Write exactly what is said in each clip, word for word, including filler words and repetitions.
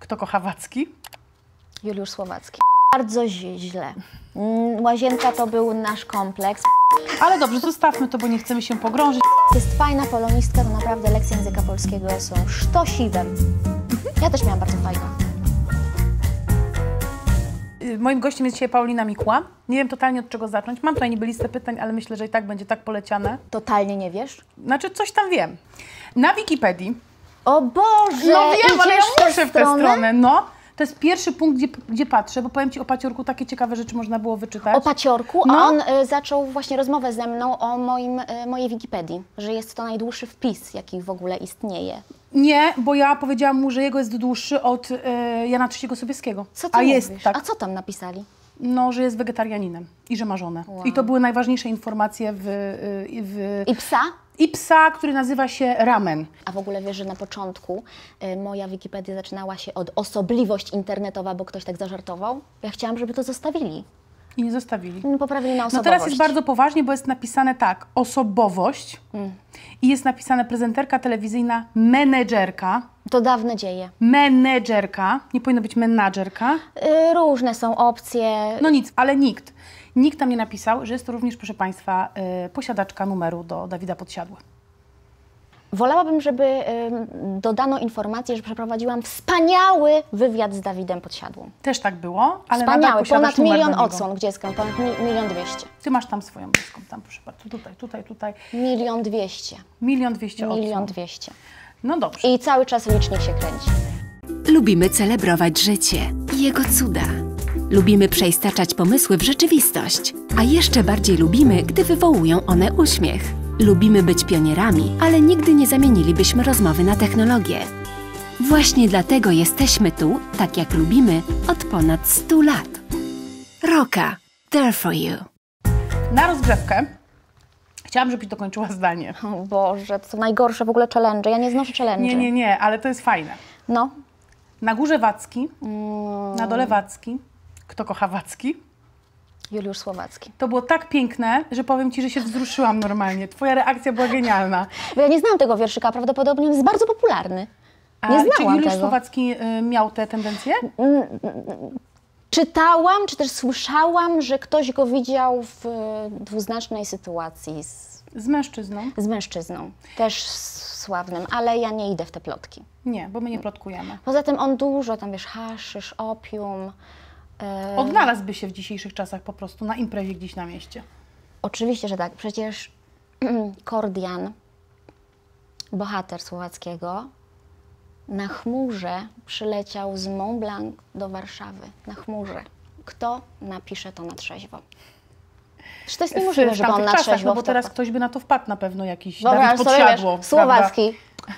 Kto kocha Wacki? Juliusz Słowacki. Bardzo źle. Łazienka to był nasz kompleks. Ale dobrze, zostawmy to, bo nie chcemy się pogrążyć. Jest fajna polonistka, to naprawdę lekcje języka polskiego są sztosiwem. Ja też miałam bardzo fajną. Moim gościem jest dzisiaj Paulina Mikła. Nie wiem totalnie od czego zacząć. Mam tutaj niby listę pytań, ale myślę, że i tak będzie tak poleciane. Totalnie nie wiesz? Znaczy, coś tam wiem. Na Wikipedii... O Boże! No wiem, ale ja muszę w tę stronę? stronę, no. To jest pierwszy punkt, gdzie, gdzie patrzę, bo powiem Ci o Paciorku, takie ciekawe rzeczy można było wyczytać. O Paciorku, No. a on y, zaczął właśnie rozmowę ze mną o moim, y, mojej Wikipedii, że jest to najdłuższy wpis, jaki w ogóle istnieje. Nie, bo ja powiedziałam mu, że jego jest dłuższy od y, Jana trzeciego Sobieskiego. Co ty A mówisz? jest, tak. A co tam napisali? No, że jest wegetarianinem i że ma żonę. Wow. I to były najważniejsze informacje w... y, w I psa? I psa, który nazywa się Ramen. A w ogóle wiesz, że na początku y, moja Wikipedia zaczynała się od osobliwość internetowa, bo ktoś tak zażartował. Ja chciałam, żeby to zostawili. I nie zostawili. No, poprawili na No osobowość. teraz jest bardzo poważnie, bo jest napisane tak, osobowość Mm. i jest napisane prezenterka telewizyjna, menedżerka. To dawne dzieje. Menedżerka, nie powinno być menadżerka. Y, różne są opcje. No nic, ale nikt. Nikt tam nie napisał, że jest to również, proszę Państwa, y, posiadaczka numeru do Dawida Podsiadły. Wolałabym, żeby y, dodano informację, że przeprowadziłam wspaniały wywiad z Dawidem Podsiadłą. Też tak było, ale nadal Wspaniały, posiadasz ponad numer milion do niego. odsłon dzieckiem, ponad mi, milion dwieście. Ty masz tam swoją bliską, tam proszę bardzo, tutaj, tutaj, tutaj. Milion dwieście. Milion dwieście Milion odsłon. dwieście. No dobrze. I cały czas licznik się kręci. Lubimy celebrować życie i jego cuda. Lubimy przeistaczać pomysły w rzeczywistość. A jeszcze bardziej lubimy, gdy wywołują one uśmiech. Lubimy być pionierami, ale nigdy nie zamienilibyśmy rozmowy na technologię. Właśnie dlatego jesteśmy tu, tak jak lubimy, od ponad stu lat. Roka, there for you. Na rozgrzewkę chciałam, żebyś dokończyła zdanie. O Boże, to są najgorsze w ogóle challenge. Ja nie znoszę challenge. Nie, nie, nie, ale to jest fajne. No. Na górze Wacki, Mm, na dole Wacki. Kto kocha Wacki? Juliusz Słowacki. To było tak piękne, że powiem Ci, że się wzruszyłam normalnie. Twoja reakcja była genialna. Bo ja nie znałam tego wierszyka, prawdopodobnie on jest bardzo popularny. A Nie czy znałam Juliusz tego. Słowacki y, miał te tendencje? Czytałam, czy też słyszałam, że ktoś go widział w e, dwuznacznej sytuacji z, Z mężczyzną? z mężczyzną, też sławnym, ale ja nie idę w te plotki. Nie, bo my nie plotkujemy. Poza tym on dużo, tam wiesz, haszysz, opium. E, Odnalazłby się w dzisiejszych czasach po prostu na imprezie gdzieś na mieście. Oczywiście, że tak. Przecież Kordian, bohater Słowackiego, na chmurze przyleciał z Mont Blanc do Warszawy. Na chmurze. Kto napisze to na trzeźwo? Przecież to jest niemożliwe, w żeby on tamtych na czasach, trzeźwo no bo w to teraz wpadł. ktoś by na to wpadł na pewno, jakiś Dobra, Dawid ale sobie Podsiadło. wiesz, Słowacki.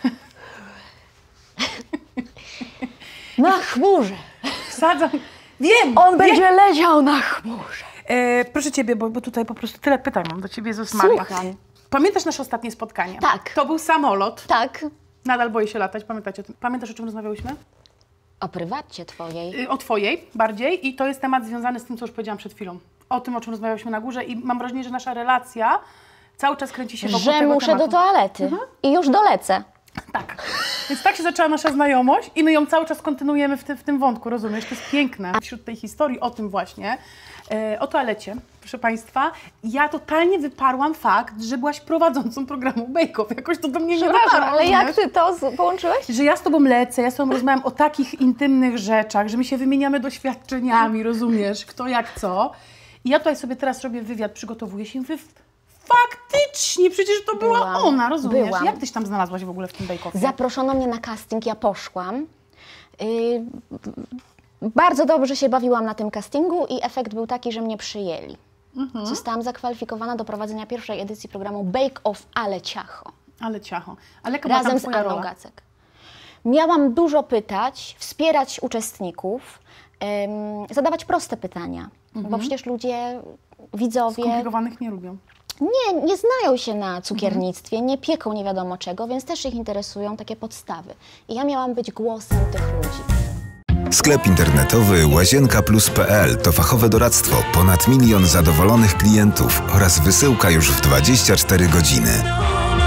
Na chmurze. Wsadzam. Wiem! On wiem. będzie leciał na chmurze. E, proszę Ciebie, bo, bo tutaj po prostu tyle pytań mam do Ciebie, Jezus Maria. Słucham. Pamiętasz nasze ostatnie spotkanie? Tak. To był samolot. Tak. Nadal boję się latać, pamiętacie o tym? Pamiętasz, o czym rozmawiałyśmy? O prywatcie twojej. Y, O Twojej bardziej i to jest temat związany z tym, co już powiedziałam przed chwilą. O tym, o czym rozmawiałyśmy na górze i mam wrażenie, że nasza relacja cały czas kręci się wokół Że tego muszę tematu. do toalety. I już dolecę. Tak. Więc tak się zaczęła nasza znajomość i my ją cały czas kontynuujemy w, ty, w tym wątku, rozumiesz? To jest piękne. Wśród tej historii o tym właśnie, e, o toalecie, proszę Państwa, ja totalnie wyparłam fakt, że byłaś prowadzącą programu Bake Off. Jakoś to do mnie nie Przepraszam, wraca, ale jak rozumiesz? ty to z- połączyłeś? Że ja z Tobą lecę, ja z Tobą rozmawiam o takich intymnych rzeczach, że my się wymieniamy doświadczeniami, rozumiesz, kto jak co. I ja tutaj sobie teraz robię wywiad, przygotowuję się i mówię, faktycznie, przecież to była Byłam. ona, rozumiesz? Byłam. Jak Tyś tam znalazłaś w ogóle w tym Bake Offie? Zaproszono mnie na casting, ja poszłam. Yy, bardzo dobrze się bawiłam na tym castingu i efekt był taki, że mnie przyjęli. Mhm. Zostałam zakwalifikowana do prowadzenia pierwszej edycji programu Bake Off, ale ciacho. Ale ciacho. Ale jaka była Razem tam z twoja Anną rola? Gacek. Miałam dużo pytać, wspierać uczestników, ym, zadawać proste pytania, Mhm. bo przecież ludzie, widzowie Skomplikowanych nie lubią. nie, nie znają się na cukiernictwie, nie pieką nie wiadomo czego, więc też ich interesują takie podstawy. I ja miałam być głosem tych ludzi. Sklep internetowy łazienka plus kropka pe el to fachowe doradztwo, ponad milion zadowolonych klientów oraz wysyłka już w dwadzieścia cztery godziny.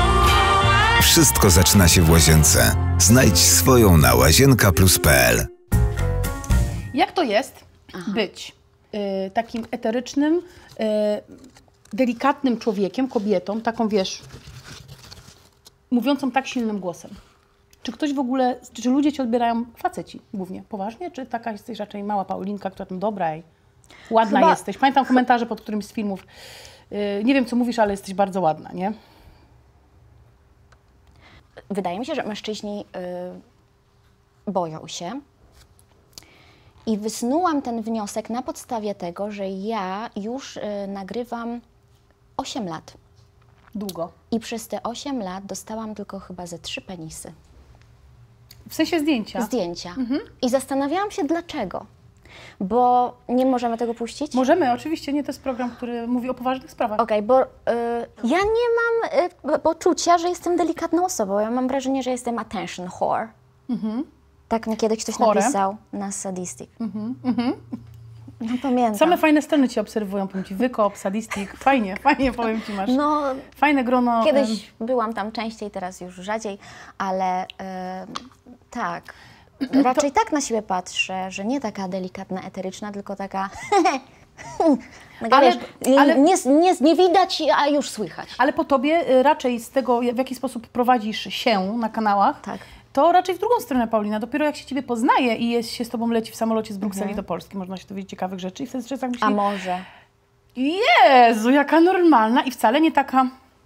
Wszystko zaczyna się w łazience. Znajdź swoją na łazienka plus kropka pe el. Jak to jest Aha. być y, takim eterycznym, y, delikatnym człowiekiem, kobietą, taką wiesz, mówiącą tak silnym głosem? Czy ktoś w ogóle, czy ludzie cię odbierają, faceci głównie, poważnie? Czy taka jesteś raczej mała Paulinka, która tam dobra i ładna Chyba... jesteś? Pamiętam komentarze pod którymś z filmów. Yy, nie wiem, co mówisz, ale jesteś bardzo ładna, nie? Wydaje mi się, że mężczyźni yy, boją się. I wysnułam ten wniosek na podstawie tego, że ja już yy, nagrywam osiem lat. Długo. I przez te osiem lat dostałam tylko chyba ze trzy penisy. W sensie zdjęcia? Zdjęcia. Mhm. I zastanawiałam się dlaczego. Bo nie możemy tego puścić? Możemy, oczywiście nie, to jest program, który mówi o poważnych sprawach. Okej, okay, bo y, ja nie mam y, poczucia, że jestem delikatną osobą. Ja mam wrażenie, że jestem attention whore. Mhm. Tak mi kiedyś ktoś Chore. napisał na Sadistic. Mhm. Mhm. No pamiętam. Same fajne sceny Cię obserwują, powiem Ci, wykop, sadistik, fajnie, fajnie powiem Ci, masz no, fajne grono. Kiedyś um... byłam tam częściej, teraz już rzadziej, ale yy, tak, raczej to... tak na siebie patrzę, że nie taka delikatna, eteryczna, tylko taka ale, wiesz, ale... Nie, nie, nie widać, a już słychać. Ale po Tobie raczej z tego, w jaki sposób prowadzisz się na kanałach, tak. to raczej w drugą stronę, Paulina. Dopiero jak się Ciebie poznaje i jest, się z Tobą leci w samolocie z Brukseli mhm. do Polski, można się dowiedzieć ciekawych rzeczy i wtedy się tak myśli... A może? Jezu, jaka normalna i wcale nie taka...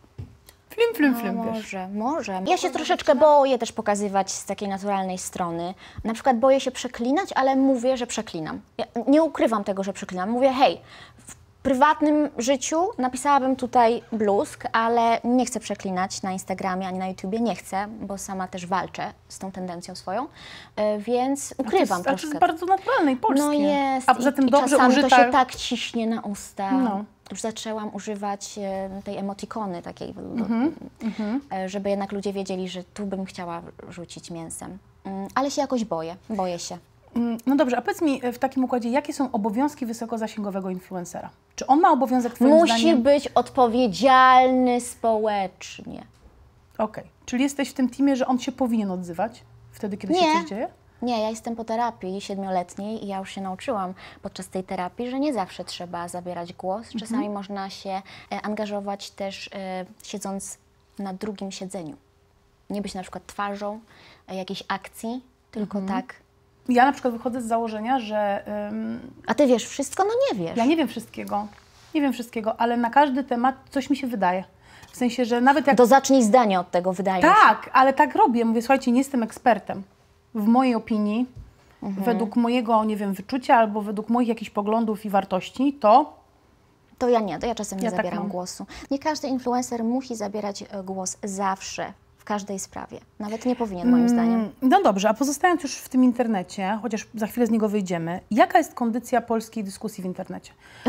Flim, flim, flim, no, wiesz. Może, może. Ja się troszeczkę boję też pokazywać z takiej naturalnej strony. Na przykład boję się przeklinać, ale mówię, że przeklinam. Ja nie ukrywam tego, że przeklinam. Mówię, hej, w prywatnym życiu napisałabym tutaj bluzk, ale nie chcę przeklinać na Instagramie ani na YouTubie. Nie chcę, bo sama też walczę z tą tendencją swoją, więc ukrywam a to jest, troszkę. A to jest bardzo naturalne i polskie. No jest. A poza tym I, dobrze i czasami użyta... to się tak ciśnie na usta. No. Już zaczęłam używać e, tej emotikony takiej, mm-hmm. e, żeby jednak ludzie wiedzieli, że tu bym chciała rzucić mięsem. Mm, ale się jakoś boję, boję się. Mm, no dobrze, a powiedz mi w takim układzie, jakie są obowiązki wysokozasięgowego influencera? Czy on ma obowiązek twoim Musi zdaniem... być odpowiedzialny społecznie. Okej, okay. Czyli jesteś w tym teamie, że on się powinien odzywać wtedy, kiedy Nie. się coś dzieje? Nie, ja jestem po terapii siedmioletniej i ja już się nauczyłam podczas tej terapii, że nie zawsze trzeba zabierać głos. Czasami mhm. można się e, angażować też e, siedząc na drugim siedzeniu. Nie być na przykład twarzą e, jakiejś akcji, tylko mhm. tak. Ja na przykład wychodzę z założenia, że... Ym, A ty wiesz wszystko? No nie wiesz. Ja nie wiem wszystkiego. Nie wiem wszystkiego, ale na każdy temat coś mi się wydaje. W sensie, że nawet jak... To zacznij zdanie od tego, wydaje mi się. Tak, ale tak robię. Mówię, słuchajcie, nie jestem ekspertem. W mojej opinii, mhm. według mojego, nie wiem, wyczucia albo według moich jakichś poglądów i wartości, to... To ja nie, to ja czasem nie ja zabieram tak głosu. Nie każdy influencer musi zabierać głos zawsze, w każdej sprawie. Nawet nie powinien, moim mm, zdaniem. No dobrze, a pozostając już w tym internecie, chociaż za chwilę z niego wyjdziemy, jaka jest kondycja polskiej dyskusji w internecie?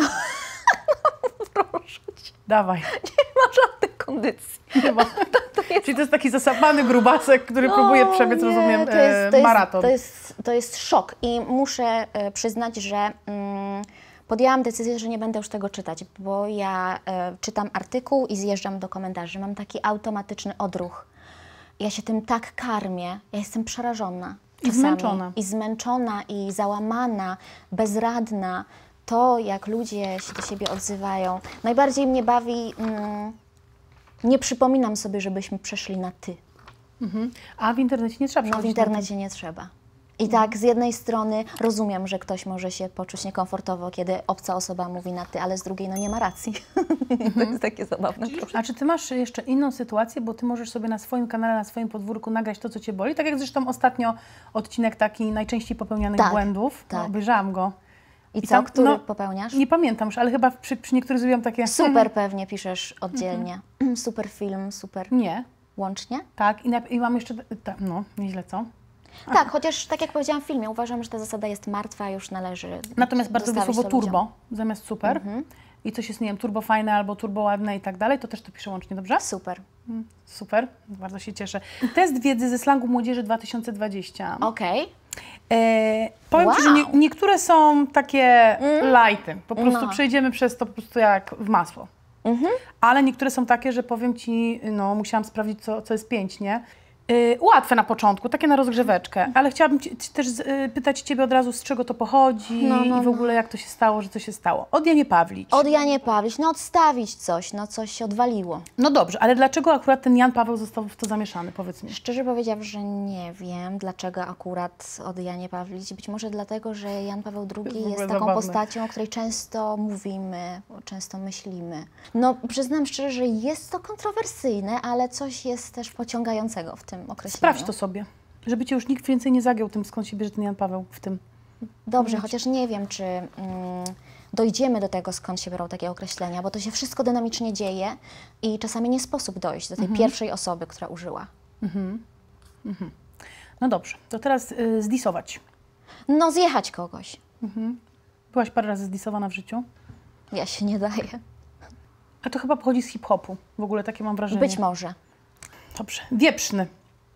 Proszę cię. Dawaj. Nie ma żadnej kondycji. Nie ma. To jest... Czyli to jest taki zasapany grubasek, który no, próbuje przebiec, nie, rozumiem, to jest, to maraton. To jest, to jest szok i muszę e, przyznać, że mm, podjęłam decyzję, że nie będę już tego czytać, bo ja e, czytam artykuł i zjeżdżam do komentarzy. Mam taki automatyczny odruch. Ja się tym tak karmię, ja jestem przerażona czasami. I zmęczona. I zmęczona, i załamana, bezradna. To, jak ludzie się do siebie odzywają. Najbardziej mnie bawi, mm, nie przypominam sobie, żebyśmy przeszli na ty. Mhm. A w internecie nie trzeba No w internecie nie trzeba. I mhm. tak, z jednej strony rozumiem, że ktoś może się poczuć niekomfortowo, kiedy obca osoba mówi na ty, ale z drugiej no nie ma racji. Mhm. To jest takie zabawne. A czy ty masz jeszcze inną sytuację, bo ty możesz sobie na swoim kanale, na swoim podwórku nagrać to, co cię boli? Tak jak zresztą ostatnio odcinek taki najczęściej popełnianych tak, błędów. Tak. No, obejrzałam go. I, I co, tam, który no, popełniasz? Nie pamiętam już, ale chyba przy, przy niektórych zrobiłam takie... Super pewnie piszesz oddzielnie. Mm-hmm. Super film, super... Nie. Łącznie? Tak, i, na, i mam jeszcze... Ta, no, nieźle, co? Aha. Tak, chociaż tak jak powiedziałam w filmie, uważam, że ta zasada jest martwa, już należy Natomiast bardzo lubię słowo turbo, ludziom. Zamiast super. Mm-hmm. I coś jest, nie wiem, turbo fajne albo turbo ładne i tak dalej, to też to piszę łącznie, dobrze? Super. Mm, super, bardzo się cieszę. Test wiedzy ze slangu młodzieży dwa tysiące dwadzieścia. Okej. Okay. E, powiem wow. Ci, że nie, niektóre są takie mm. lighty. Po prostu no. przejdziemy przez to po prostu jak w masło. Mm-hmm. Ale niektóre są takie, że powiem Ci, no musiałam sprawdzić, co, co jest pięć, nie? Yy, łatwe na początku, takie na rozgrzeweczkę, ale chciałabym ci, ci też yy, pytać Ciebie od razu, z czego to pochodzi No, no, i w ogóle jak to się stało, że to się stało. Od Janie Pawlić. Od Janie Pawlić, no odstawić coś, no coś się odwaliło. No dobrze, ale dlaczego akurat ten Jan Paweł został w to zamieszany, powiedz mi? Szczerze powiedziawszy, nie wiem, dlaczego akurat od Janie Pawlić. Być może dlatego, że Jan Paweł drugi jest jest taką zabawne. postacią, o której często mówimy, często myślimy. No przyznam szczerze, że jest to kontrowersyjne, ale coś jest też pociągającego w tym określeniu. Sprawdź to sobie, żeby Cię już nikt więcej nie zagiął tym, skąd się bierze ten Jan Paweł w tym. Dobrze, chociaż nie wiem, czy mm, dojdziemy do tego, skąd się biorą takie określenia, bo to się wszystko dynamicznie dzieje i czasami nie sposób dojść do tej Mhm. pierwszej osoby, która użyła. No dobrze, to teraz yy, zdisować. No zjechać kogoś. Byłaś parę razy zdisowana w życiu? Ja się nie daję. A to chyba pochodzi z hip-hopu, w ogóle takie mam wrażenie. Być może. Dobrze, wieprzny.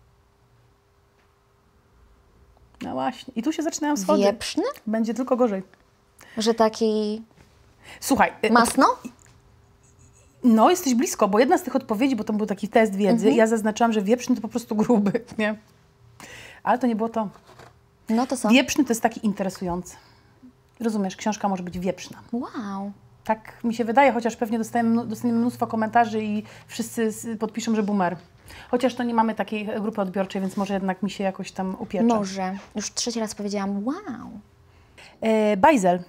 No właśnie, i tu się zaczynają schody. Wieprzny? Będzie tylko gorzej. Że taki Słuchaj, y, masno? no jesteś blisko, bo jedna z tych odpowiedzi, bo to był taki test wiedzy, ja zaznaczyłam, że wieprzny to po prostu gruby, nie? Ale to nie było to. No to co? Wieprzny to jest taki interesujący. Rozumiesz, książka może być wieprzna. Wow. Tak mi się wydaje, chociaż pewnie dostajemy, dostaniemy mnóstwo komentarzy i wszyscy s- podpiszą, że boomer. Chociaż to nie mamy takiej grupy odbiorczej, więc może jednak mi się jakoś tam upiecze. Może. Już trzeci raz powiedziałam wow. E, bajzel.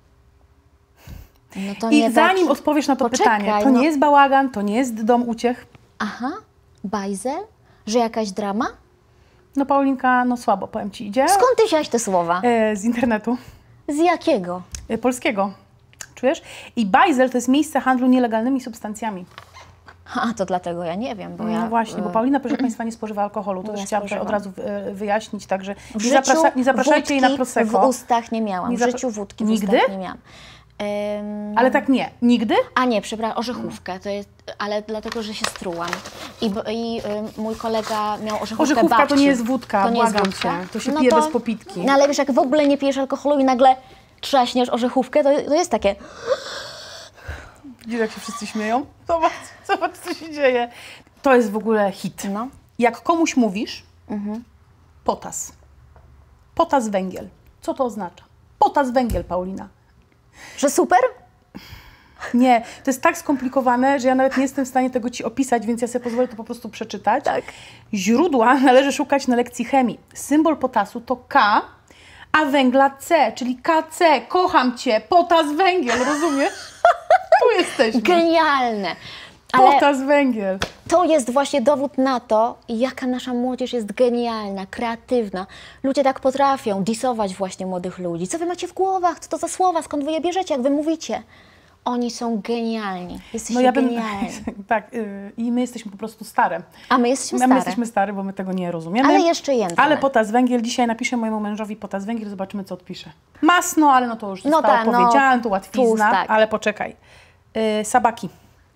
No to I nie zanim taki... odpowiesz na to Poczekaj, pytanie, to no. nie jest bałagan, to nie jest dom uciech. Aha, bajzel? Że jakaś drama? No Paulinka, no słabo, powiem Ci, idzie. Skąd ty wziąłeś te słowa? E, z internetu. Z jakiego? E, polskiego. Czujesz? I bajzel to jest miejsce handlu nielegalnymi substancjami. A, to dlatego ja nie wiem, bo No ja... właśnie, bo y, Paulina, proszę Państwa, nie spożywa alkoholu. To Nie też chciałam spożywam. od razu e, wyjaśnić, także w nie, życiu zaprasza, nie zapraszajcie jej na wódki Prosecco. w ustach nie miałam. Nie W zapra- życiu wódki w Nigdy? ustach nie miałam. Ym, Ale tak nie. Nigdy? A nie, przepraszam, orzechówkę, to jest, ale dlatego, że się strułam. I, bo- i y, mój kolega miał orzechówkę Orzechówka babci. to nie jest wódka, To nie jest błagam wódka? cię. To się pije bez popitki. No ale wiesz, jak w ogóle nie pijesz alkoholu i nagle trzaśniesz orzechówkę, to, to jest takie... Widzisz, jak się wszyscy śmieją? Zobacz, zobacz, co się dzieje. To jest w ogóle hit. No. Jak komuś mówisz, potas. Potas węgiel. Co to oznacza? Potas węgiel, Paulina. Że super? Nie, to jest tak skomplikowane, że ja nawet nie jestem w stanie tego Ci opisać, więc ja sobie pozwolę to po prostu przeczytać. Tak. Źródła należy szukać na lekcji chemii. Symbol potasu to K, a węgla C, czyli K C. Kocham Cię, potas węgiel, rozumiesz? Tu jesteśmy. Genialne. Ale Potas węgiel. to jest właśnie dowód na to, jaka nasza młodzież jest genialna, kreatywna. Ludzie tak potrafią disować właśnie młodych ludzi. Co wy macie w głowach? Co to za słowa? Skąd wy je bierzecie? Jak wy mówicie? Oni są genialni. Jesteście No ja bym, genialni. tak, yy, i my jesteśmy po prostu stare. A my jesteśmy My stare. jesteśmy stare, bo my tego nie rozumiemy. Ale jeszcze jędrne. Ale potas węgiel, dzisiaj napiszę mojemu mężowi potas węgiel, zobaczymy, co odpisze. Masno, ale no to już No zostało tak, no, powiedziane, to łatwizna, tłust, tak. ale poczekaj. Yy, sabaki.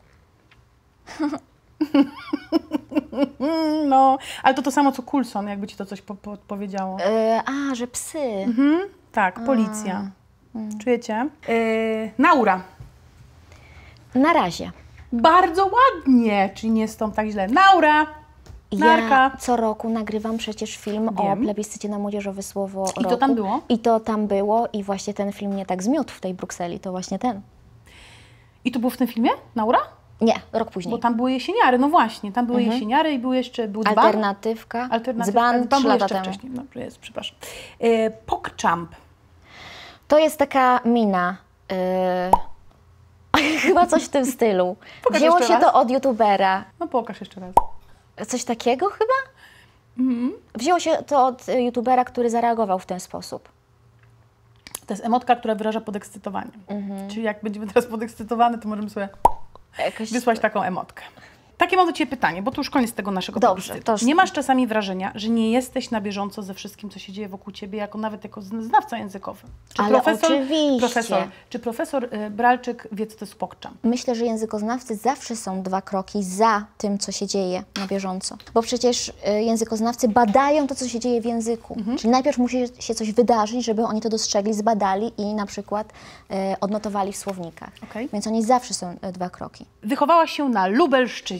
No, ale to to samo, co Coulson, jakby Ci to coś po, po, powiedziało. Yy, a, że psy. Mhm, tak, policja. Czujecie? Yy, Naura. Na razie. Bardzo ładnie, czyli nie jest tą tak źle. Naura. Narka. Ja co roku nagrywam przecież film o Wiem. plebiscycie na młodzieżowe słowo I to roku. tam było? I to tam było i właśnie ten film mnie tak zmiótł w tej Brukseli, to właśnie ten. I to było w tym filmie? Naura? Nie, rok później. Bo tam były jesieniary, no właśnie, tam były jesieniary i był jeszcze, był dzban. Alternatywka, Alternatywka, dzban, dzban trzy był lata jeszcze temu. wcześniej. No, jest, przepraszam. E, PogChamp. To jest taka mina. Yy... Chyba coś w tym stylu. Pokaż Wzięło jeszcze się raz. to od youtubera. No pokaż jeszcze raz. Coś takiego chyba? Wzięło się to od y, youtubera, który zareagował w ten sposób. To jest emotka, która wyraża podekscytowanie. Czyli jak będziemy teraz podekscytowane, to możemy sobie Jakoś... wysłać taką emotkę. Takie mam do Ciebie pytanie, bo to już koniec tego naszego Dobrze, plebiscytu. to już- Nie masz czasami wrażenia, że nie jesteś na bieżąco ze wszystkim, co się dzieje wokół Ciebie, jako nawet jako znawca językowy? Czy Ale oczywiście. Profesor, czy profesor y, Bralczyk wie, co to jest PogChamp? Myślę, że językoznawcy zawsze są dwa kroki za tym, co się dzieje na bieżąco. Bo przecież y, językoznawcy badają to, co się dzieje w języku. Czyli najpierw musi się coś wydarzyć, żeby oni to dostrzegli, zbadali i na przykład y, odnotowali w słownikach. Okej. Więc oni zawsze są y, dwa kroki. Wychowałaś się na Lubelszczyźnie.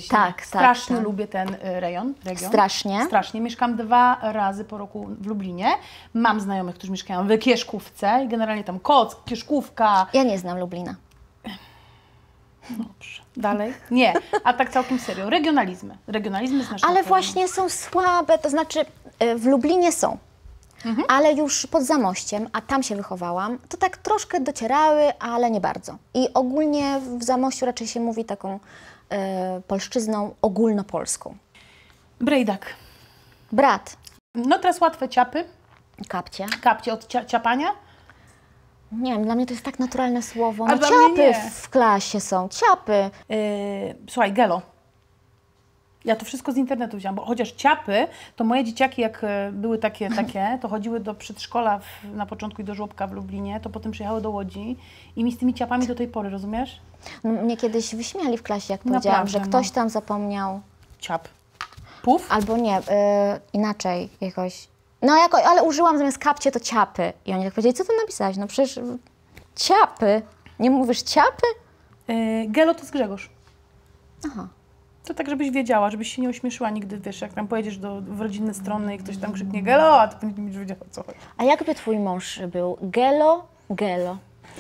Tak, tak, Strasznie tak. lubię ten y, rejon, region. Strasznie. Strasznie. Mieszkam dwa razy po roku w Lublinie. Mam znajomych, którzy mieszkają w Kieszkówce i generalnie tam Koc, Kieszkówka. Ja nie znam Lublina. Dobrze. Dalej? Nie, a tak całkiem serio. Regionalizmy. Regionalizmy z naszego Ale kraju. właśnie są słabe, to znaczy y, w Lublinie są, Mhm. ale już pod Zamościem, a tam się wychowałam, to tak troszkę docierały, ale nie bardzo. I ogólnie w Zamościu raczej się mówi taką y, polszczyzną ogólnopolską. Brejdak. Brat, No teraz łatwe ciapy. kapcie. Kapcie od cia ciapania. Nie wiem, dla mnie to jest tak naturalne słowo. A No dla mnie ciapy nie. w klasie są, ciapy. Yy, słuchaj, gelo. Ja to wszystko z internetu wzięłam, bo chociaż ciapy, to moje dzieciaki jak e, były takie, takie, to chodziły do przedszkola w, na początku i do żłobka w Lublinie, to potem przyjechały do Łodzi i mi z tymi ciapami do tej pory, rozumiesz? No, mnie kiedyś wyśmiali w klasie, jak powiedziałam, Naprawdę, że ktoś no. tam zapomniał, Ciap. Puf? albo nie, y, inaczej jakoś. No jako, ale użyłam zamiast kapcie to ciapy. I oni tak powiedzieli, co tu napisałeś? No przecież y, ciapy. Nie mówisz ciapy? Yy, gelo to jest Grzegorz. Aha. To tak, żebyś wiedziała, żebyś się nie ośmieszyła nigdy, wiesz, jak tam pojedziesz do, w rodzinne strony i ktoś tam krzyknie gelo, a ty nie będziesz wiedziała, o co chodzi. A jakby twój mąż był gelo, gelo?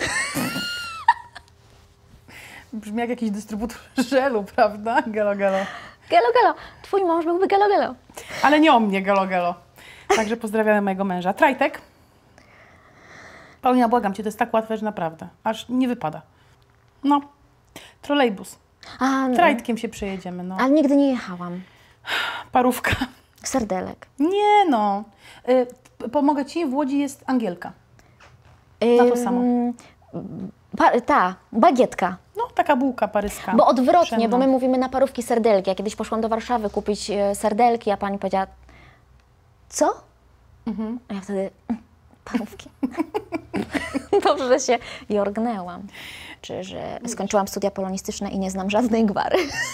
Brzmi jak jakiś dystrybutor żelu, prawda? Gelo, gelo. Gelo, gelo. Twój mąż byłby gelo, gelo. Ale nie o mnie, gelo, gelo. Także pozdrawiamy mojego męża. Trajtek. Paulina, błagam Cię, to jest tak łatwe, że naprawdę. Aż nie wypada. No. Trolejbus. A, no, Trajtkiem się przejedziemy, no. ale nigdy nie jechałam. Parówka. Serdelek. Nie no. Y, p- pomogę Ci, w Łodzi jest Angielka. Na to samo. Ym, pa, ta, bagietka. No, taka bułka paryska. Bo odwrotnie, Pszenna. bo my mówimy na parówki serdelki. Ja kiedyś poszłam do Warszawy kupić e, serdelki, a pani powiedziała, co? Mhm. A ja wtedy, "Mm, parówki. Dobrze, że się jorgnęłam. Czy że skończyłam studia polonistyczne i nie znam żadnej gwary.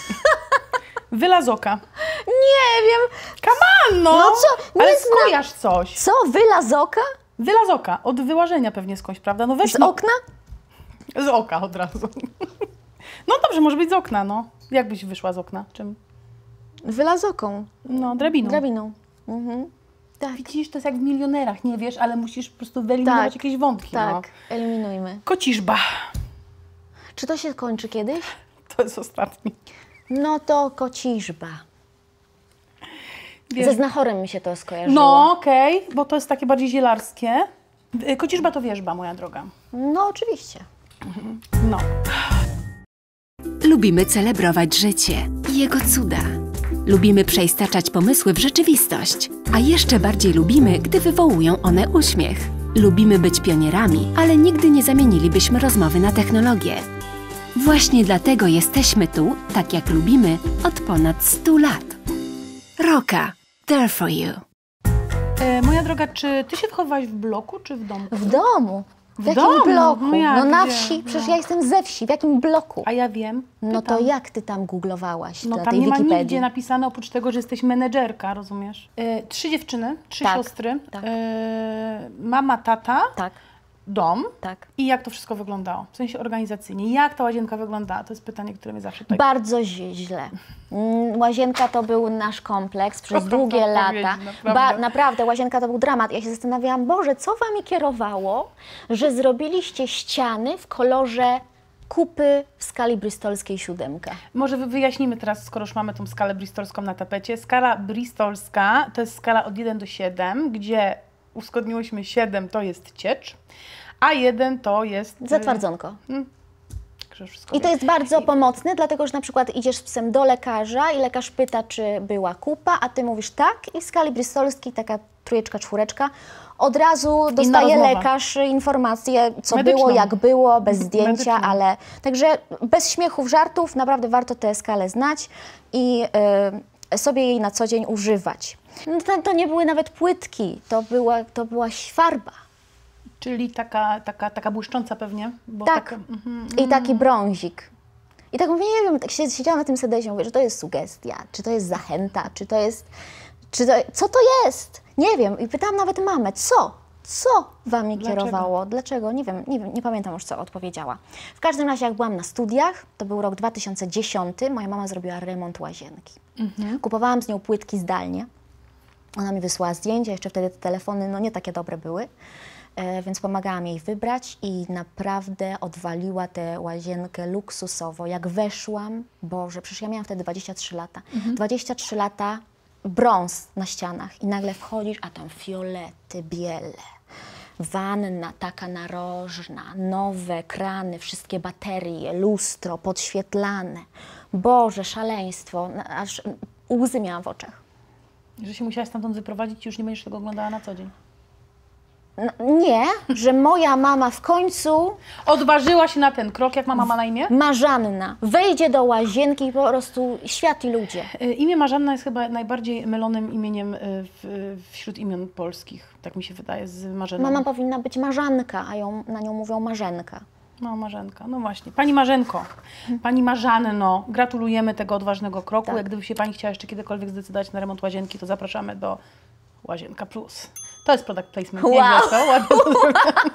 Wyla z oka. Nie wiem. Come on, no! No co? Nie Ale znam. skojarz coś. Co? Wyla z oka? Wyla z oka. Od wyłażenia pewnie skądś, prawda? No weź Z no. okna? Z oka od razu. No dobrze, może być z okna, no. Jak byś wyszła z okna? Czym? Wyla z oką. No, drabiną. Drabiną. Mhm. Tak, Widzisz, to jest jak w Milionerach, nie wiesz, ale musisz po prostu wyeliminować Tak. jakieś wątki, no. tak. Eliminujmy. Kociżba. Czy to się kończy kiedyś? To jest ostatni. No to kociżba. Wiesz, Ze znachorem mi się to skojarzyło. no, okej, bo to jest takie bardziej zielarskie. Y, Kociżba to wierzba, moja droga. No oczywiście. No. Lubimy celebrować życie i jego cuda. Lubimy przeistaczać pomysły w rzeczywistość, a jeszcze bardziej lubimy, gdy wywołują one uśmiech. Lubimy być pionierami, ale nigdy nie zamienilibyśmy rozmowy na technologię. Właśnie dlatego jesteśmy tu, tak jak lubimy, od ponad stu lat. Roka, there for you. E, moja droga, czy ty się wychowałaś w bloku, czy w domu? W domu. W, W jakim domu? bloku? No jak, No na gdzie? wsi. Przecież No. ja jestem ze wsi. W jakim bloku? A ja wiem. No to Pytam. jak ty tam googlowałaś No na tam tej nie ma Wikipedii? nigdzie napisane, oprócz tego, że jesteś menedżerka, rozumiesz? E, trzy dziewczyny, trzy Tak, siostry, tak. e, mama, tata, Tak, dom. tak. I jak to wszystko wyglądało? W sensie organizacyjnie. Jak ta łazienka wyglądała? To jest pytanie, które mnie zawsze tak... Bardzo zi- źle. Mm, Łazienka to był nasz kompleks przez Kocham długie tę lata. odpowiedź, naprawdę. Ba, naprawdę, łazienka to był dramat. Ja się zastanawiałam, Boże, co wami kierowało, że zrobiliście ściany w kolorze kupy w skali bristolskiej siódemka? Może wy- wyjaśnimy teraz, skoro już mamy tą skalę bristolską na tapecie. Skala bristolska to jest skala od jeden do siedem, gdzie uzgodniłyśmy siedem to jest ciecz, a jeden to jest... y, Zatwardzonko. Także wszystko I to wie. jest bardzo pomocne, dlatego że na przykład idziesz z psem do lekarza i lekarz pyta, czy była kupa, a ty mówisz tak i w skali bristolskiej taka trójeczka, czwóreczka, od razu dostaje rozmowa. lekarz informację, co Medyczną. było, jak było, bez zdjęcia, Medyczną. ale także bez śmiechów, żartów, naprawdę warto tę skalę znać i y, sobie jej na co dzień używać. No to, to nie były nawet płytki, to była, to była farba. Czyli taka, taka, taka błyszcząca pewnie? Bo Tak. taka- mhm. I taki brązik. I tak mówię, nie wiem, tak się- siedziałam na tym sedesie, mówię, że to jest sugestia, czy to jest zachęta, czy to jest, czy to, co to jest? Nie wiem. I pytałam nawet mamę, co? co wami Dlaczego? kierowało? Dlaczego? Nie wiem, nie wiem, nie pamiętam już, co odpowiedziała. W każdym razie, jak byłam na studiach, to był rok dwa tysiące dziesiąty, moja mama zrobiła remont łazienki. Mhm. Kupowałam z nią płytki zdalnie. Ona mi wysłała zdjęcia, jeszcze wtedy te telefony no nie takie dobre były, e, więc pomagałam jej wybrać i naprawdę odwaliła tę łazienkę luksusowo. Jak weszłam, Boże, przecież ja miałam wtedy dwadzieścia trzy lata, Mhm. dwadzieścia trzy lata, brąz na ścianach i nagle wchodzisz, a tam fiolety, biele. Wanna taka narożna, nowe krany, wszystkie baterie, lustro, podświetlane. Boże, szaleństwo, na- aż łzy miałam w oczach. Że się musiałaś stamtąd wyprowadzić i już nie będziesz tego oglądała na co dzień. No, nie, że moja mama w końcu, Odważyła się na ten krok, jak mama ma na imię? Marzanna, wejdzie do łazienki i po prostu świat i ludzie. Y, Imię Marzanna jest chyba najbardziej mylonym imieniem y, w, wśród imion polskich, tak mi się wydaje, z Marzeną. Mama powinna być Marzanka, a ją, na nią mówią Marzenka. No, Marzenka, no właśnie. Pani Marzenko, Pani Marzanno, gratulujemy tego odważnego kroku. Tak. Jak gdyby się Pani chciała jeszcze kiedykolwiek zdecydować na remont łazienki, to zapraszamy do Łazienka Plus. To jest product placement. Wow. Nie, to ładnie to zrobione.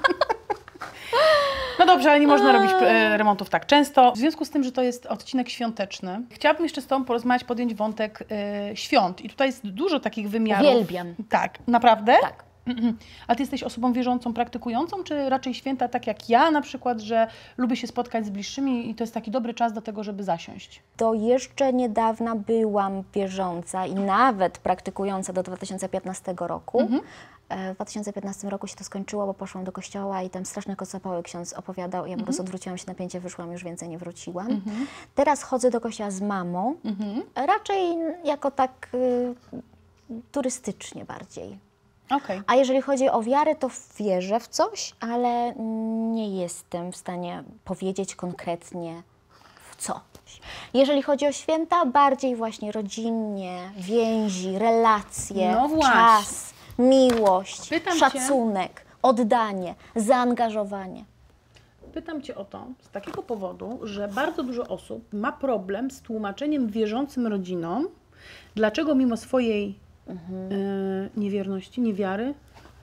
No dobrze, ale nie można robić e, remontów tak często. W związku z tym, że to jest odcinek świąteczny, chciałabym jeszcze z Tobą porozmawiać, podjąć wątek e, świąt. I tutaj jest dużo takich wymiarów. Uwielbiam. Tak, naprawdę? Tak. Mhm. A Ty jesteś osobą wierzącą, praktykującą, czy raczej święta tak jak ja na przykład, że lubię się spotkać z bliższymi i to jest taki dobry czas do tego, żeby zasiąść? Do jeszcze niedawna byłam wierząca i nawet praktykująca do dwa tysiące piętnastego roku. Mhm. E, W dwa tysiące piętnastym roku się to skończyło, bo poszłam do kościoła i tam straszne kocopoły ksiądz opowiadał. Ja po prostu odwróciłam się na pięcie, wyszłam, już więcej nie wróciłam. Mhm. Teraz chodzę do kościoła z mamą, Mhm. raczej jako tak y, turystycznie bardziej. Okej. A jeżeli chodzi o wiarę, to wierzę w coś, ale nie jestem w stanie powiedzieć konkretnie w co. Jeżeli chodzi o święta, bardziej właśnie rodzinnie, więzi, relacje, No właśnie. czas, miłość, Pytam cię- szacunek, oddanie, zaangażowanie. Pytam Cię o to z takiego powodu, że bardzo dużo osób ma problem z tłumaczeniem wierzącym rodzinom, dlaczego mimo swojej e, niewierności, niewiary,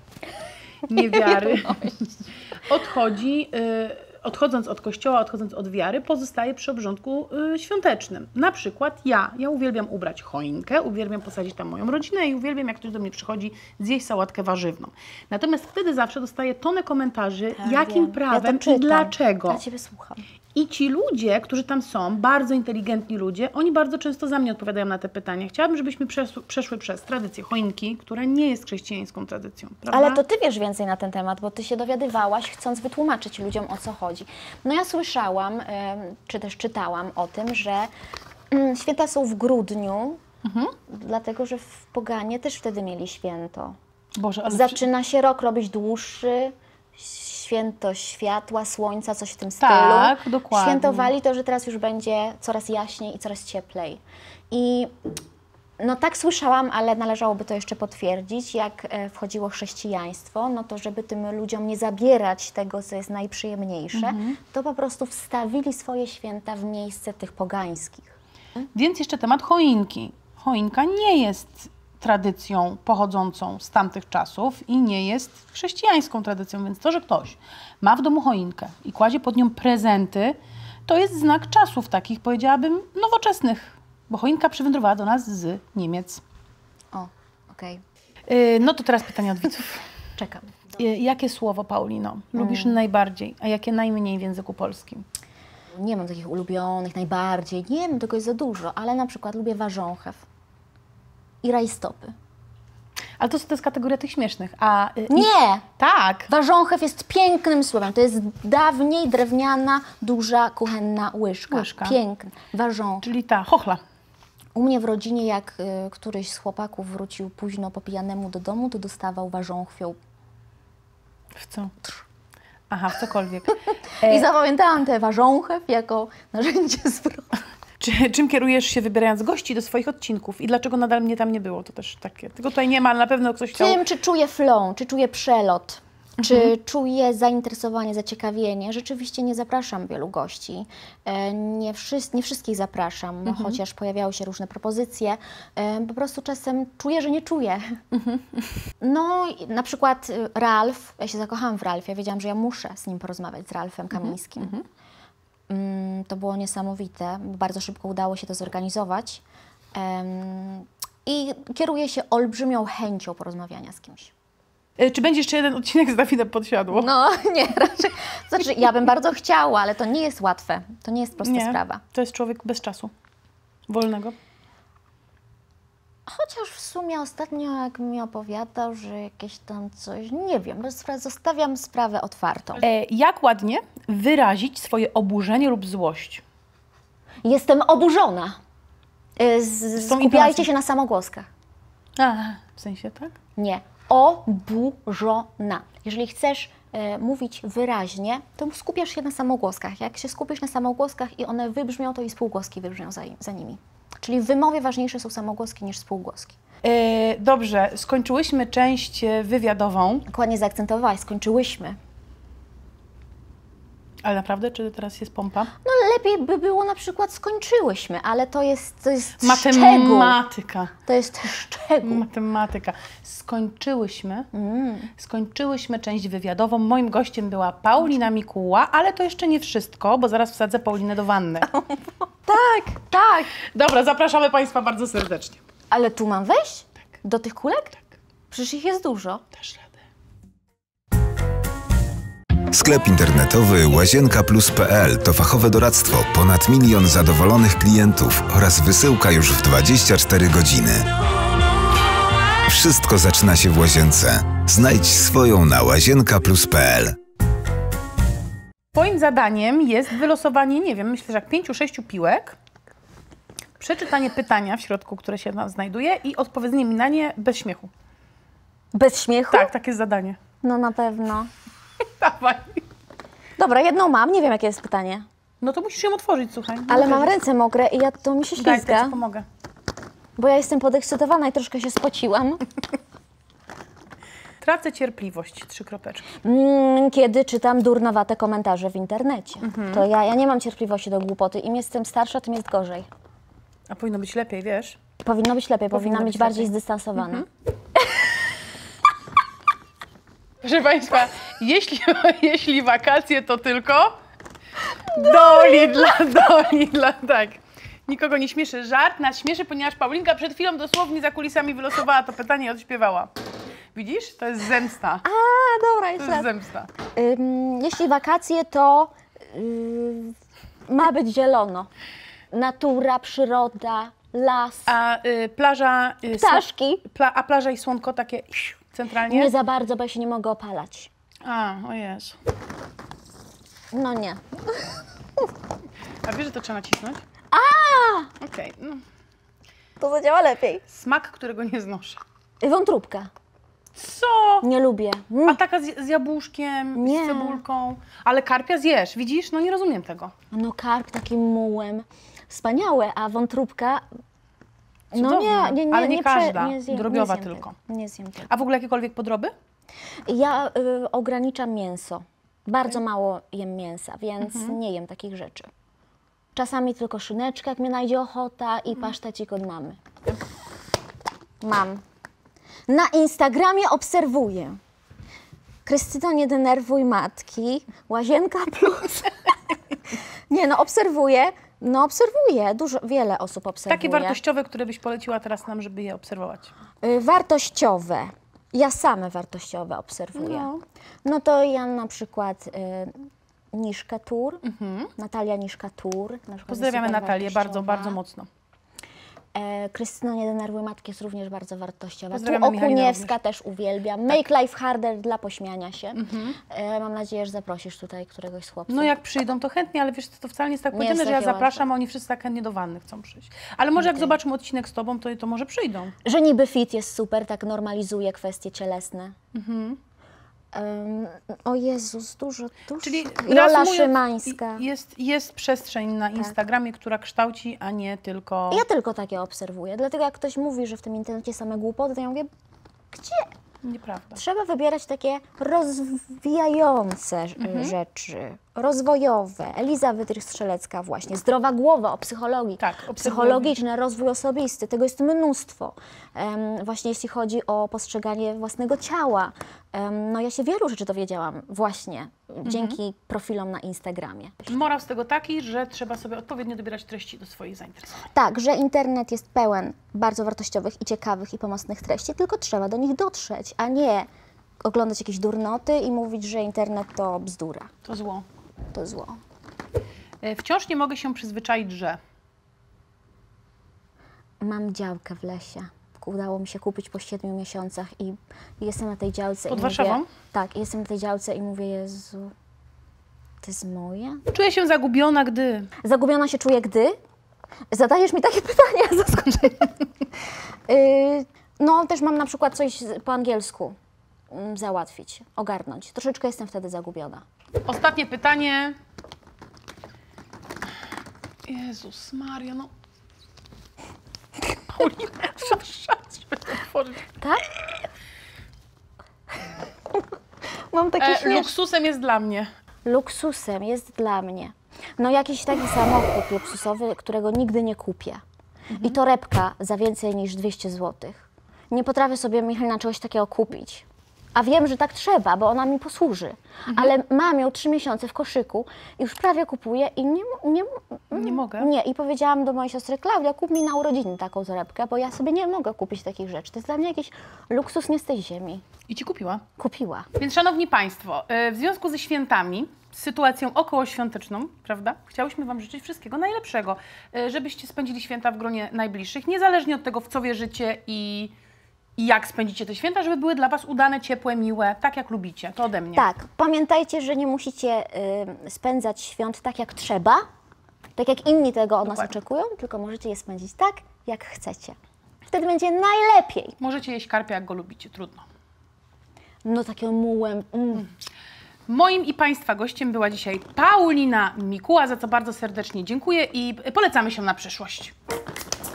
niewiary, odchodzi, e, odchodząc od kościoła, odchodząc od wiary, pozostaje przy obrządku e, świątecznym. Na przykład ja, ja uwielbiam ubrać choinkę, uwielbiam posadzić tam moją rodzinę i uwielbiam, jak ktoś do mnie przychodzi, zjeść sałatkę warzywną. Natomiast wtedy zawsze dostaję tonę komentarzy, Tak, jakim wiem. prawem ja to czytam. i dlaczego. Ja Ciebie słucham. I ci ludzie, którzy tam są, bardzo inteligentni ludzie, oni bardzo często za mnie odpowiadają na te pytania. Chciałabym, żebyśmy przeszły, przeszły przez tradycję choinki, która nie jest chrześcijańską tradycją, prawda? Ale to Ty wiesz więcej na ten temat, bo Ty się dowiadywałaś, chcąc wytłumaczyć ludziom, o co chodzi. No ja słyszałam, em, czy też czytałam o tym, że mm, święta są w grudniu, dlatego że w poganie też wtedy mieli święto. Boże, ale Zaczyna się rok robić dłuższy, święto światła, słońca, coś w tym Tak, stylu. dokładnie. Świętowali to, że teraz już będzie coraz jaśniej i coraz cieplej. I no tak słyszałam, ale należałoby to jeszcze potwierdzić, jak e, wchodziło chrześcijaństwo, no to żeby tym ludziom nie zabierać tego, co jest najprzyjemniejsze, to po prostu wstawili swoje święta w miejsce tych pogańskich. Więc jeszcze temat choinki. Choinka nie jest tradycją pochodzącą z tamtych czasów i nie jest chrześcijańską tradycją, więc to, że ktoś ma w domu choinkę i kładzie pod nią prezenty, to jest znak czasów takich, powiedziałabym, nowoczesnych, bo choinka przywędrowała do nas z Niemiec. O, okej. Yy, no to teraz pytania od widzów. Czekam. Yy, jakie słowo, Paulino, lubisz najbardziej, a jakie najmniej w języku polskim? Nie mam takich ulubionych, najbardziej, nie wiem, tego jest za dużo, ale na przykład lubię warząchew i rajstopy. Ale to, to jest kategoria tych śmiesznych, a... Yy, Nie! Tak! Warząchew jest pięknym słowem. To jest dawniej drewniana, duża, kuchenna łyżka. Łyżka. Piękny. Warząchew. Czyli ta chochla. U mnie w rodzinie, jak y, któryś z chłopaków wrócił późno po pijanemu do domu, to dostawał warząchwią. W co? Aha, w cokolwiek. I zapamiętałam tę warząchew jako narzędzie zwrotu. Czy, czym kierujesz się wybierając gości do swoich odcinków i dlaczego nadal mnie tam nie było? To też takie. Tego tutaj nie ma, ale na pewno ktoś chciał. Tym, czy czuję flow, czy czuję przelot. Czy czuję zainteresowanie, zaciekawienie? Rzeczywiście nie zapraszam wielu gości. E, Nie, wszys nie wszystkich zapraszam, no, chociaż pojawiały się różne propozycje. E, Po prostu czasem czuję, że nie czuję. No i na przykład y, Ralf, ja się zakochałam w Ralfie, wiedziałam, że ja muszę z nim porozmawiać, z Ralfem Kamińskim. Mm, To było niesamowite, bardzo szybko udało się to zorganizować. Em, I kieruję się olbrzymią chęcią porozmawiania z kimś. E, Czy będzie jeszcze jeden odcinek z Dawidem Podsiadło? No nie, raczej. Znaczy, ja bym bardzo chciała, ale to nie jest łatwe. To nie jest prosta Nie, sprawa. to jest człowiek bez czasu. Wolnego. Chociaż w sumie ostatnio jak mi opowiadał, że jakieś tam coś, nie wiem, zostawiam sprawę otwartą. E, jak ładnie wyrazić swoje oburzenie lub złość? Jestem oburzona. Y, z- tą Skupiajcie intonacją. się na samogłoskach. A, w sensie, tak? Nie, oburzona. Jeżeli chcesz e, mówić wyraźnie, to skupiasz się na samogłoskach. Jak się skupisz na samogłoskach i one wybrzmią, to i spółgłoski wybrzmią za, za nimi. Czyli w wymowie ważniejsze są samogłoski niż spółgłoski. E, dobrze, skończyłyśmy część e, wywiadową, Dokładnie zaakcentowałaś, skończyłyśmy. ale naprawdę, czy teraz jest pompa? No lepiej by było na przykład skończyłyśmy, ale to jest, to jest szczegół. Matematyka. To jest szczegół. Matematyka. Skończyłyśmy, skończyłyśmy część wywiadową. Moim gościem była Paulina Mikuła, ale to jeszcze nie wszystko, bo zaraz wsadzę Paulinę do wanny. Tak, tak. Dobra, zapraszamy Państwa bardzo serdecznie. Ale tu mam wejść? Tak. Do tych kulek? Tak. Przecież ich jest dużo. Dasz radę. Sklep internetowy łazienka plus kropka p l to fachowe doradztwo, ponad milion zadowolonych klientów oraz wysyłka już w dwadzieścia cztery godziny. Wszystko zaczyna się w łazience. Znajdź swoją na łazienka plus kropka p l. Twoim zadaniem jest wylosowanie, nie wiem, myślę, że jak pięciu, sześciu piłek, przeczytanie pytania w środku, które się tam znajduje i odpowiedzenie mi na nie bez śmiechu. Bez śmiechu? Tak, takie jest zadanie. No na pewno. Dawaj. Dobra, jedną mam, nie wiem jakie jest pytanie. No to musisz ją otworzyć, słuchaj. Ale mam ręce mokre i ja, to mi się Daj, to ja ślizga, ci pomogę. bo ja jestem podekscytowana i troszkę się spociłam. Tracę cierpliwość, trzy kropeczki. Mm, kiedy czytam durnowate komentarze w internecie. To ja, ja nie mam cierpliwości do głupoty. Im jestem starsza, tym jest gorzej. A powinno być lepiej, wiesz? Powinno być lepiej, powinna Powinno być być bardziej lepiej. zdystansowana. Proszę Państwa, jeśli, jeśli wakacje, to tylko do Lidla, do Lidla, tak. Nikogo nie śmieszy. Żart nas śmieszy, ponieważ Paulinka przed chwilą dosłownie za kulisami wylosowała to pytanie i odśpiewała. Widzisz? To jest zemsta. A, dobra, To jeszcze jest raz. zemsta. Ym, jeśli wakacje, to ym, ma być zielono. Natura, przyroda, las, A y, plaża... Y, ptaszki. sło- Pla, a plaża i słonko takie centralnie? Nie za bardzo, bo ja się nie mogę opalać. A, o Jezu. No nie. A wiesz, że to trzeba nacisnąć? A! Okej. No. To zadziała lepiej. Smak, którego nie znoszę. Wątróbka. Co? Nie lubię. A Mm. taka z, z jabłuszkiem, Nie. z cebulką. Ale karpia zjesz, widzisz? No nie rozumiem tego. No karp takim mułem. Wspaniałe, a wątróbka... No Cudowne, nie, nie, nie, ale nie nie każda, nie zjem, drobiowa nie zjem tylko. Tego. Nie zjem tego. A w ogóle jakiekolwiek podroby? Ja y, ograniczam mięso. Bardzo mało jem mięsa, więc Mhm. nie jem takich rzeczy. Czasami tylko szyneczka, jak mnie najdzie ochota, Mhm. i pasztecik od mamy. Mam. Na Instagramie obserwuję. Krystyno, nie denerwuj matki. Łazienka plus. Nie, no obserwuję. No obserwuję. Dużo, wiele osób obserwuje. Takie wartościowe, które byś poleciła teraz nam, żeby je obserwować. Y, wartościowe. Ja same wartościowe obserwuję. No. No, to ja na przykład y, Niszkę Tur, Natalia Niszka Tur. Na przykład jest Pozdrawiamy super Natalię bardzo, wartościowa. bardzo mocno. E, Krystyna, nie denerwuj matki jest również bardzo wartościowa. Tu Pozdrawiamy Michalinę Okuniewska również. też uwielbiam. Make life harder dla pośmiania się. E, mam nadzieję, że zaprosisz tutaj któregoś z chłopców. No jak przyjdą, to chętnie, ale wiesz, co, to wcale nie jest tak Nie powiedziane, jest że ja takie zapraszam, a oni wszyscy tak chętnie do wanny chcą przyjść. Ale może jak zobaczymy odcinek z tobą, to, to może przyjdą. Że niby fit jest super, tak normalizuje kwestie cielesne. Em, o Jezus, dużo, dużo. Czyli Jola reasumując, Szymańska. Jest, jest przestrzeń na Instagramie, która kształci, a nie tylko... Ja tylko takie obserwuję. Dlatego jak ktoś mówi, że w tym internecie same głupoty, to ja mówię, gdzie? Nieprawda. Trzeba wybierać takie rozwijające mhm. rzeczy, rozwojowe. Eliza Wytrych-Strzelecka właśnie, zdrowa głowa o psychologii. Tak, o psychologiczny rozwój osobisty, tego jest mnóstwo. Um, właśnie jeśli chodzi o postrzeganie własnego ciała. Um, no ja się wielu rzeczy dowiedziałam właśnie mhm. dzięki profilom na Instagramie. Morał z tego taki, że trzeba sobie odpowiednio dobierać treści do swoich zainteresowań. Tak, że internet jest pełen bardzo wartościowych i ciekawych i pomocnych treści, tylko trzeba do nich dotrzeć, a nie oglądać jakieś durnoty i mówić, że internet to bzdura. To zło. To zło. Wciąż nie mogę się przyzwyczaić, że... Mam działkę w lesie. Udało mi się kupić po siedmiu miesiącach i jestem na tej działce. Pod i Warszawą? Mówię, tak, jestem na tej działce i mówię, Jezu, to jest moje? Czuję się zagubiona, gdy... Zagubiona się czuję, gdy? Zadajesz mi takie pytania, zaskoczenie. yy, no, też mam na przykład coś po angielsku um, załatwić, ogarnąć. Troszeczkę jestem wtedy zagubiona. Ostatnie pytanie. Jezus Maria, no... Paulina, szans, żeby to otworzyć. Tak? Mam takie E, śmieszne. luksusem jest dla mnie. Luksusem jest dla mnie. No jakiś taki samochód luksusowy, którego nigdy nie kupię. Mhm. I torebka za więcej niż dwieście złotych. Nie potrafię sobie, Michalina, czegoś takiego kupić. A wiem, że tak trzeba, bo ona mi posłuży. Mhm. Ale mam ją trzy miesiące w koszyku i już prawie kupuję i nie, nie, nie mogę. Nie. I powiedziałam do mojej siostry, Klaudia, kup mi na urodziny taką torebkę, bo ja sobie nie mogę kupić takich rzeczy. To jest dla mnie jakiś luksus nie z tej ziemi. I ci kupiła? Kupiła. Więc szanowni Państwo, w związku ze świętami, z sytuacją okołoświąteczną, prawda, chciałyśmy Wam życzyć wszystkiego najlepszego, żebyście spędzili święta w gronie najbliższych, niezależnie od tego, w co wierzycie i... I jak spędzicie te święta, żeby były dla Was udane, ciepłe, miłe, tak jak lubicie. To ode mnie. Tak. Pamiętajcie, że nie musicie y, spędzać świąt tak jak trzeba, tak jak inni tego od Dokładnie. nas oczekują, tylko możecie je spędzić tak, jak chcecie. Wtedy będzie najlepiej. Możecie jeść karpia, jak go lubicie, trudno. No takim mułem. Mm. Moim i Państwa gościem była dzisiaj Paulina Mikuła, za co bardzo serdecznie dziękuję i polecamy się na przyszłość.